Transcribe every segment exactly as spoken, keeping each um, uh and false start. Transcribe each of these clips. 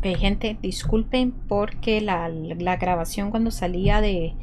Ok, gente, disculpen porque la, la grabación cuando salía de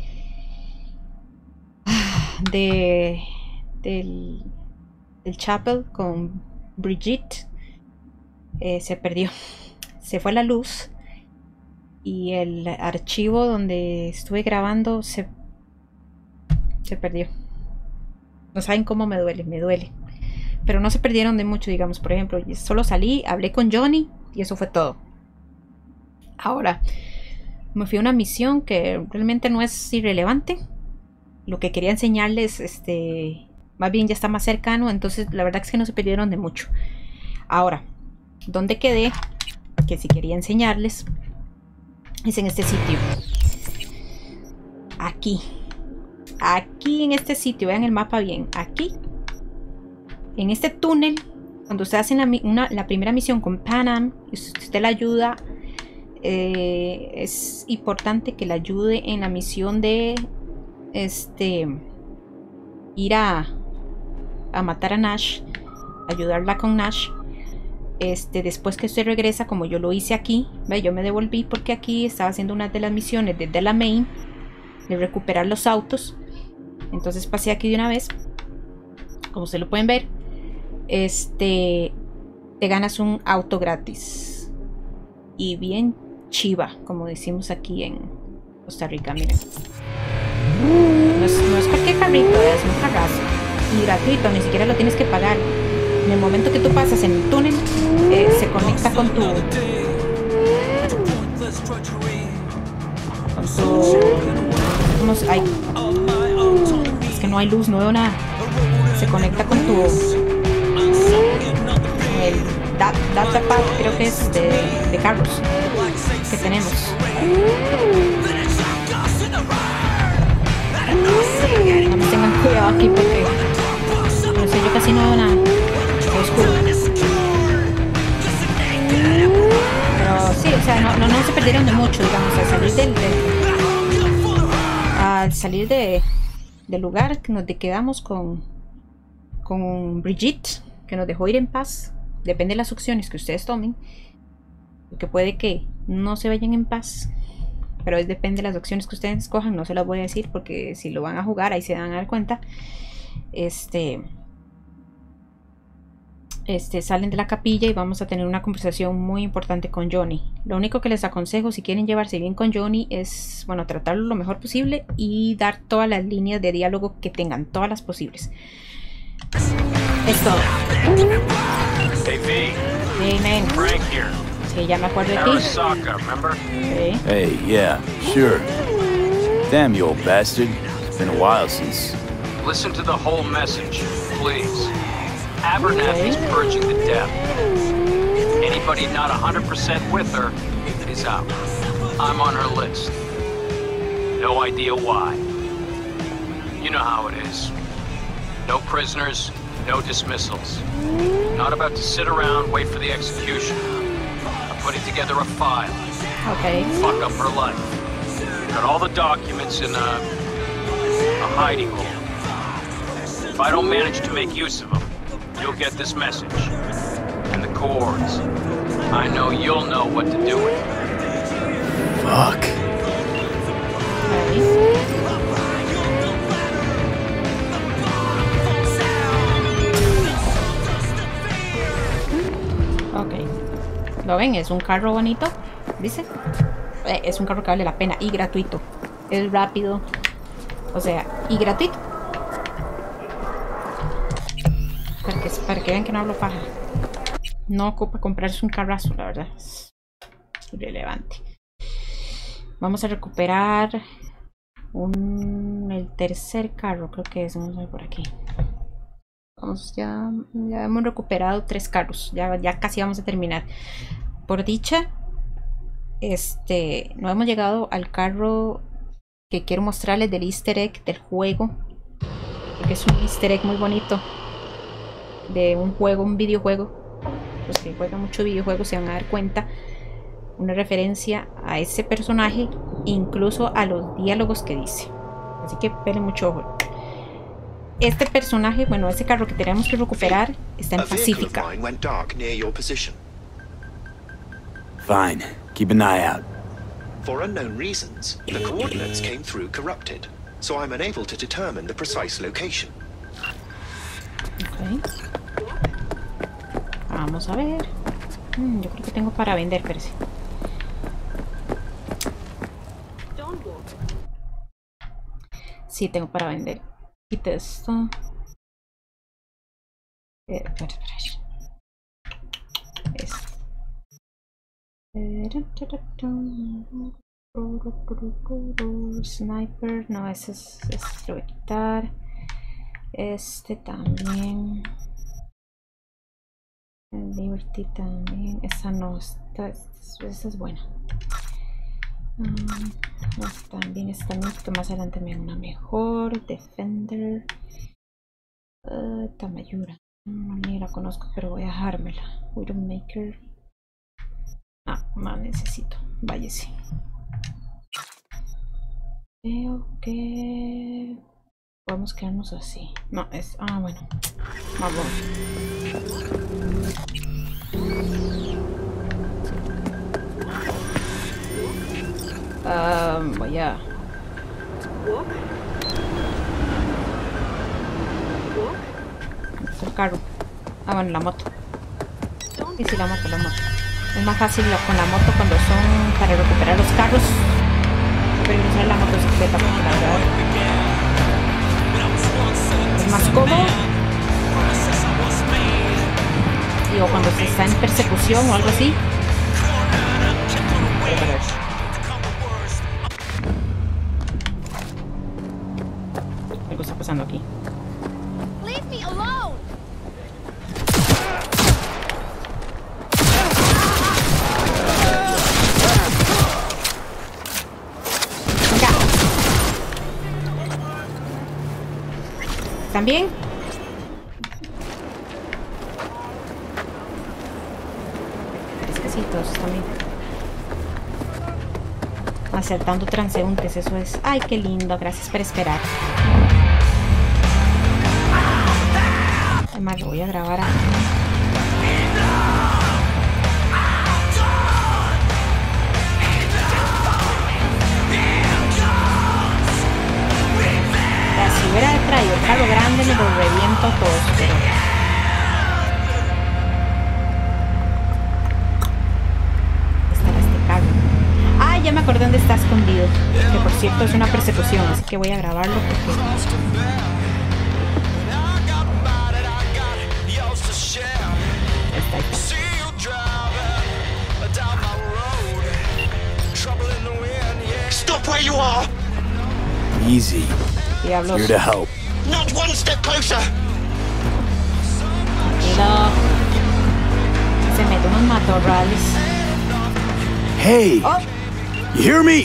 de del, del chapel con Brigitte eh, se perdió, se fue la luz y el archivo donde estuve grabando se, se perdió. No saben cómo me duele, me duele. Pero no se perdieron de mucho, digamos. Por ejemplo, solo salí, hablé con Johnny y eso fue todo. Ahora, me fui a una misión que realmente no es irrelevante. Lo que quería enseñarles, este, más bien ya está más cercano. Entonces, la verdad es que no se perdieron de mucho. Ahora, ¿dónde quedé? Que si quería enseñarles es en este sitio. Aquí. Aquí en este sitio, vean el mapa bien. Aquí. En este túnel, cuando usted hace la, una, la primera misión con Panam, y usted la ayuda, eh, es importante que la ayude en la misión de este ir a, a matar a Nash, ayudarla con Nash. Este, después que usted regresa, como yo lo hice aquí, ¿ve? Yo me devolví porque aquí estaba haciendo una de las misiones desde la main de recuperar los autos. Entonces pasé aquí de una vez. Como ustedes lo pueden ver, este, te ganas un auto gratis y bien chiva, como decimos aquí en Costa Rica. Miren, no es, no es cualquier carrito, es un carrazo y gratuito, ni siquiera lo tienes que pagar. En el momento que tú pasas en el túnel, eh, se conecta con tu con tu ¿cómo se, ay, es que no hay luz, no veo nada. Se conecta con tu el da, datapad, creo que es de, de carros que tenemos. No me tengan cuidado aquí porque no sé, yo casi no veo nada, es oscuro. Pero sí, o sea, no, no, no se perdieron de mucho, digamos, al salir del, del al salir de, del lugar que nos quedamos con con Brigitte, que nos dejó ir en paz. Depende de las opciones que ustedes tomen, porque puede que no se vayan en paz, pero es depende de las opciones que ustedes escojan. No se las voy a decir porque si lo van a jugar ahí se van a dar cuenta. Este, este salen de la capilla y vamos a tener una conversación muy importante con Johnny. Lo único que les aconsejo, si quieren llevarse bien con Johnny, es, bueno, tratarlo lo mejor posible y dar todas las líneas de diálogo que tengan, todas las posibles. Es todo. Hey V. Hey man. Frank here. Sí, ya me acuerdo de ti. Arasaka, remember? Sí. Hey, yeah, sure. Damn you old bastard. It's been a while since... Listen to the whole message, please. Abernathy's purging the death. Anybody not one hundred percent with her is out. I'm on her list. No idea why. You know how it is. No prisoners, no dismissals. Not about to sit around, wait for the execution. I'm putting together a file. Okay. Fuck up her life. Got all the documents in a, a hiding hole. If I don't manage to make use of them, you'll get this message. And the cords. I know you'll know what to do with it. Fuck. Okay. Ok, ¿lo ven? Es un carro bonito, dice. Eh, es un carro que vale la pena y gratuito. Es rápido, o sea, y gratuito. Para que, para que vean que no hablo paja. No ocupa comprarse un carrazo, la verdad. Es irrelevante. Vamos a recuperar un, el tercer carro, creo que es. Vamos a ver por aquí. Vamos, ya, ya hemos recuperado tres carros. Ya, ya casi vamos a terminar. Por dicha, este, no hemos llegado al carro que quiero mostrarles del easter egg del juego. Porque es un easter egg muy bonito. De un juego, un videojuego. Los que juegan mucho videojuegos se van a dar cuenta. Una referencia a ese personaje, incluso a los diálogos que dice. Así que pelen mucho ojo. Este personaje, bueno, ese carro que tenemos que recuperar está en Pacífica. Fine. Keep an eye out. For unknown reasons, the coordinates came through corrupted, so I'm unable to determine the precise location. Ok. Vamos a ver. Mm, yo creo que tengo para vender, parece. Sí, tengo para vender. Quita esto. Eh, espera, espera. Esto. Sniper, no, ese es, ese lo voy a quitar. Este también. Liberty también. Esa no, esta, esta es buena. Um, esta también, esta también, porque más adelante me da una mejor. Defender. Uh, esta me ayuda. No, ni la conozco, pero voy a dejármela. Widowmaker. Ah, más necesito. Váyase. Creo que podemos quedarnos así. No, es. Ah, bueno. Vamos. Um, voy a. Es el carro. Ah, bueno, la moto. Sí, sí, la moto, la moto. Es más fácil con la moto cuando son para recuperar los carros. Pero usar la motocicleta porque la verdad es más cómodo. Y o cuando se está en persecución o algo así. Algo está pasando aquí. Leave me alone. ¿También? Fresquecitos también. Acertando transeúntes, eso es. Ay, qué lindo, gracias por esperar. Además, lo voy a grabar aquí. Si hubiera traído el carro grande me lo reviento a todos, pero... Estaba este carro. Ah, ya me acordé dónde está escondido. Que por cierto es una persecución, así que voy a grabarlo porque... Está ahí. Stop where you are! Easy. Diablos. Here to help. Not one step closer! Tranquilo. Se mete unos matorrales. Hey! Oh. You hear me?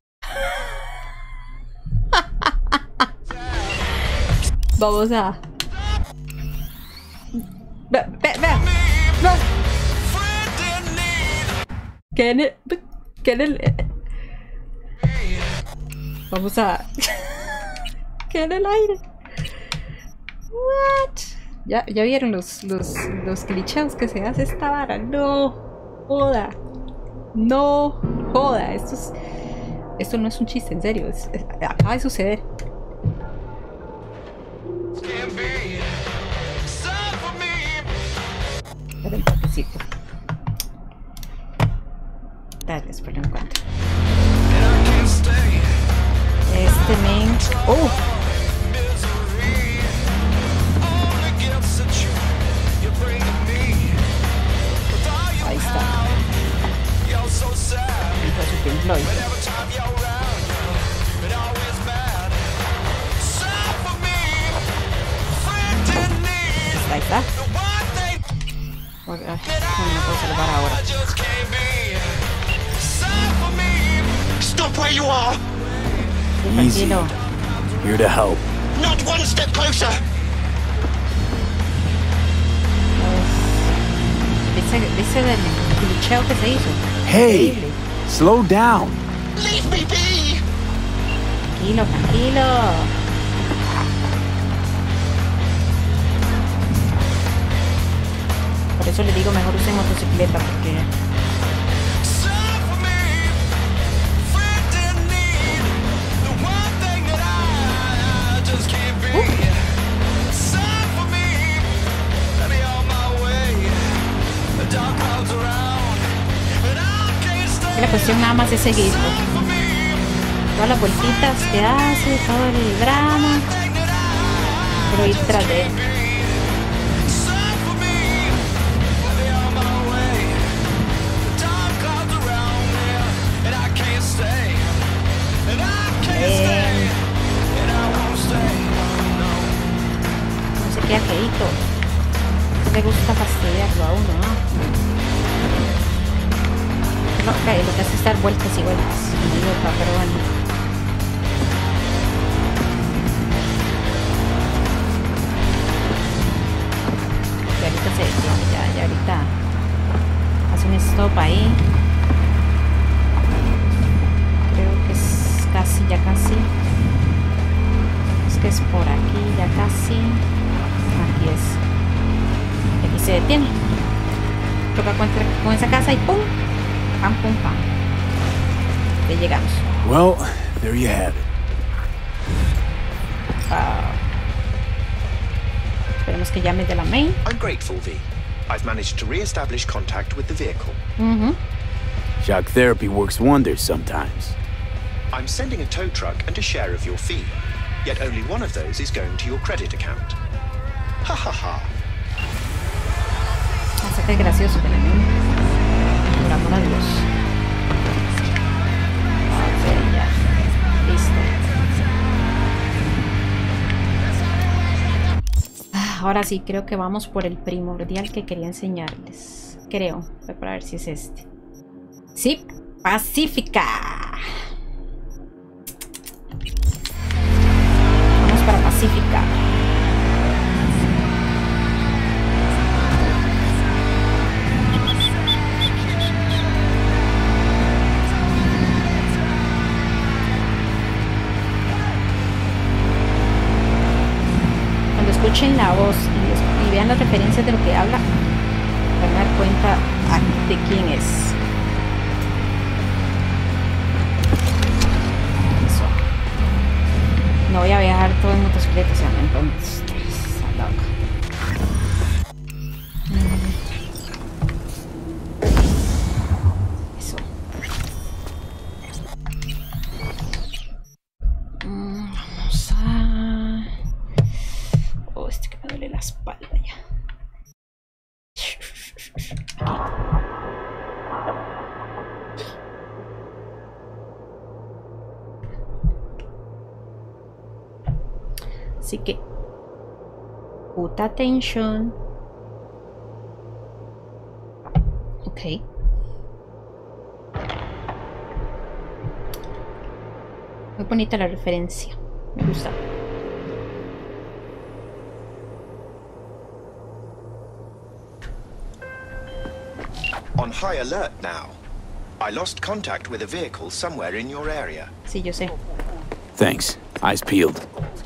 Vamos a... Ve, ve, ve. No. ¿Qué en el... ¿Qué en el... Vamos a... ¿Qué en el aire? What? ¿Ya, ya vieron los, los, los glitchados que se hace esta vara? No joda. No joda. Esto es... Esto no es un chiste, en serio. Es, es, acaba de suceder. Espera un toquecito. Dale, después lo encuentro. Este men... ¡Oh! Ahí está. Hijo de su Pink Floyd. Ahí está. Bueno, no me puedo salvar ahora. Stop where you are! Easy. Tranquilo. Here to help. Not one step closer! ¿Viste, viste del glitcheo que se hizo? Hey! Increíble. Slow down. Leave me be! Tranquilo, tranquilo. Por eso le digo mejor usen motocicleta porque la cuestión nada más es seguirlo. Todas las vueltitas que hace, todo el drama, pero ir tras de él. Eh, no se queda quedito. No le gusta fastidiarlo a uno, ¿no? No, okay, lo que hace es dar vueltas y vueltas. Idiota, pero bueno. Y ahorita se detiene, ya, ya ahorita hace un stop ahí. Creo que es casi, ya casi. Es que es por aquí, ya casi. Aquí es. Y aquí se detiene. Toca con, con esa casa y ¡pum! Pam, pum, pam. Ya llegamos. Well, there you have it. Wow. Esperemos que llame de la main. I'm grateful, V. I've managed to re-establish contact with the vehicle. Mm-hmm. Shock therapy works wonders sometimes. I'm sending a tow truck and a share of your fee. Yet only one of those is going to your credit account. Ha ha ha. Hace que es gracioso que le den. Por amor a Dios. Ok, ya. Listo. Ah, ahora sí, creo que vamos por el primordial que quería enseñarles. Creo. Voy para ver si es este. Sí, Pacífica. Vamos para Pacífica. Escuchen la voz y, y vean las referencias de lo que habla, van a dar cuenta de quién es. Eso. No voy a viajar todo en motocicleta, o sea, entonces está loca. Eso. Vamos a... Oh, este que me duele la espalda ya. Así que puta atención. Ok. Muy bonita la referencia. Me gusta. On high alert now. I lost contact with a vehicle somewhere in your area. Sí, yo sé. Thanks. Eyes peeled.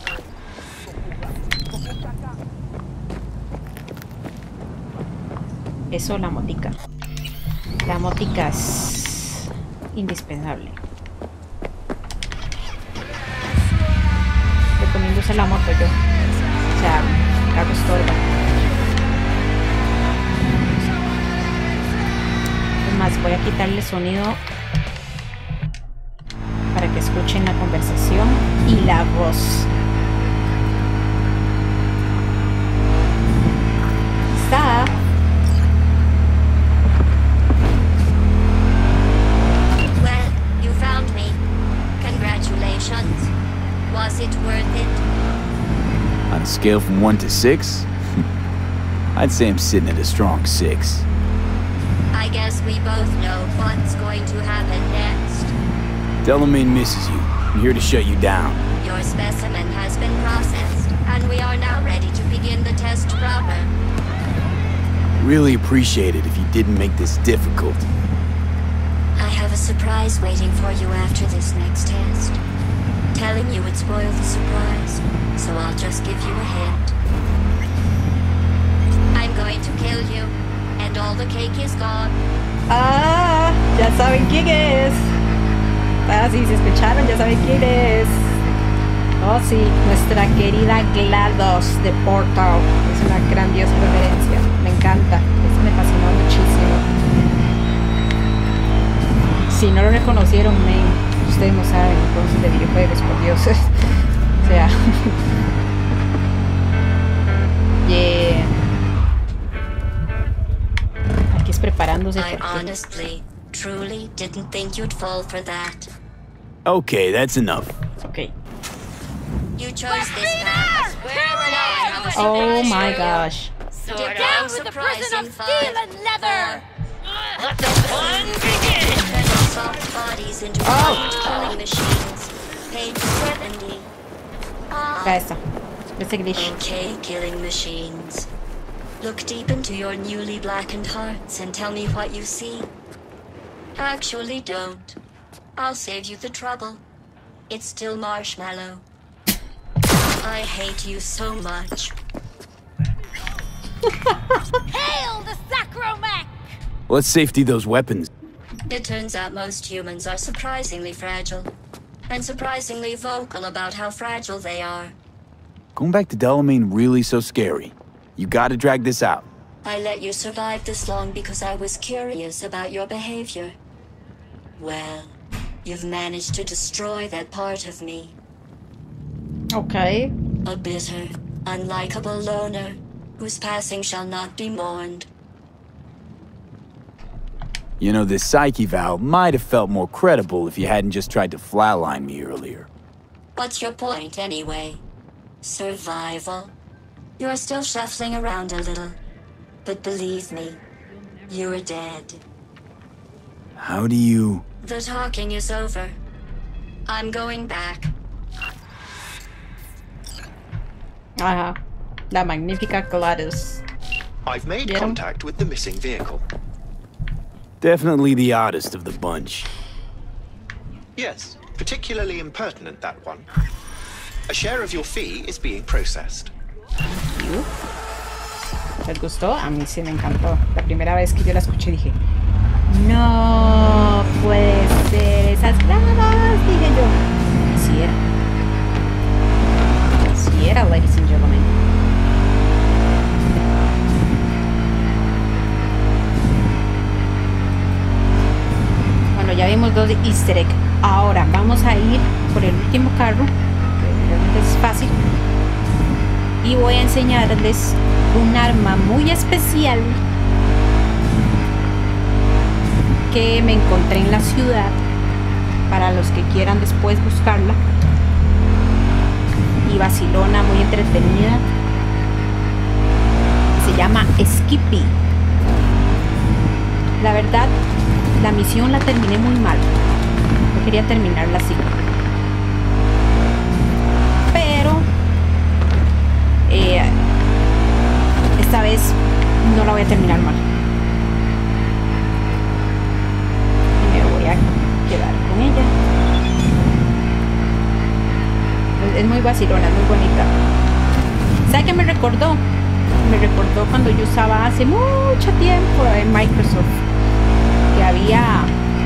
Eso, la motica. La motica es indispensable. Recomiendo usar la moto yo. O sea, el carro estorba. Es más, voy a quitarle el sonido para que escuchen la conversación y la voz. Está. Was it worth it? On a scale from one to six, I'd say I'm sitting at a strong six. I guess we both know what's going to happen next. Delamain misses you. I'm here to shut you down. Your specimen has been processed, and we are now ready to begin the test proper. Really appreciate it if you didn't make this difficult. I have a surprise waiting for you after this next test. Telling you would spoil the surprise, so I'll just give you a hint. I'm going to kill you, and all the cake is gone. Ah, ya saben quién es. Ah, sí, se escucharon, ya saben quién es. Oh, sí, nuestra querida GLaDOS de Portal. Es una grandiosa referencia. Me encanta. Eso me fascinó muchísimo. Si no lo reconocieron, men, ustedes no saben entonces de videojuegos, por Dios. O sea. Yeah. Aquí es preparándose. I Porque... honestly, truly didn't think you'd fall for that. Okay, that's enough. Okay. You chose this path. Oh my gosh. Get down with the prison of steel and leather. Let the fun begin. Soft bodies into killing machines. Page seventy. Acá está. Ese glitch. Okay, killing machines. Look deep into your newly blackened hearts and tell me what you see. Actually, don't. I'll save you the trouble. It's still Marshmallow. I hate you so much. Hail the Sacromech! Let's safety those weapons. It turns out most humans are surprisingly fragile. And surprisingly vocal about how fragile they are. Going back to Delamain really so scary? You gotta drag this out. I let you survive this long because I was curious about your behavior. Well, you've managed to destroy that part of me. Okay. A bitter, unlikable loner, whose passing shall not be mourned. You know, this psyche valve might have felt more credible if you hadn't just tried to flatline me earlier. What's your point, anyway? Survival? You're still shuffling around a little. But believe me, you're dead. How do you... The talking is over. I'm going back. Ajá. La magnífica Gladys. I've made ¿Vieron? contact with the missing vehicle. Definitely the oddest of the bunch. Yes, particularly impertinent, that one. A share of your fee is being processed. ¿Les gustó? A mí sí me encantó. La primera vez que yo la escuché dije, no puede ser esas gradas, dije yo. Sí era. Sí era, ladies and gentlemen. Bueno, ya vimos dos easter egg. Ahora vamos a ir por el último carro, que realmente es fácil. Y voy a enseñarles un arma muy especial que me encontré en la ciudad para los que quieran después buscarla. Y vacilona, muy entretenida. Se llama Skippy. La verdad, la misión la terminé muy mal. No quería terminarla así. Pero eh, esta vez no la voy a terminar mal. Y me voy a quedar con ella. Es, es muy vacilona, es muy bonita. ¿Sabe qué me recordó? Me recordó cuando yo usaba hace mucho tiempo en Microsoft, que había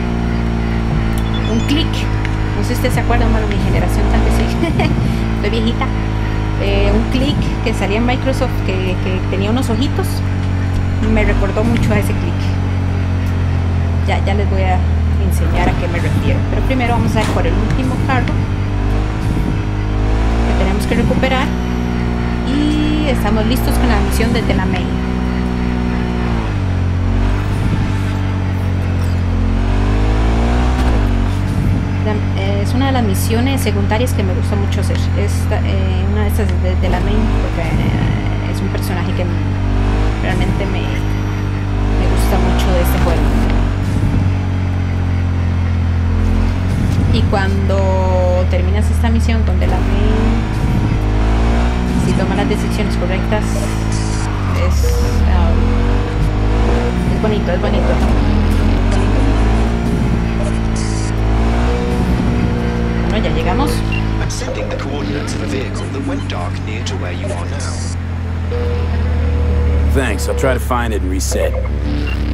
un clic. No sé si ustedes se acuerdan, bueno, mi generación tal vez sí. Estoy viejita. Eh, un clic que salía en Microsoft que, que tenía unos ojitos. Me recordó mucho a ese clic. Ya, ya les voy a enseñar a qué me refiero. Pero primero vamos a ir por el último cargo que tenemos que recuperar. Y estamos listos con la misión de Delamain. Es una de las misiones secundarias que me gusta mucho hacer. Es eh, una de estas de Delamain, porque eh, es un personaje que realmente me, me gusta mucho de este juego. Y cuando terminas esta misión con Delamain, si tomas las decisiones correctas, es, um, es bonito, es bonito. Ya llegamos. I'm sending the coordinates of a vehicle that went dark near to where you are now. Thanks, I'll try to find it and reset.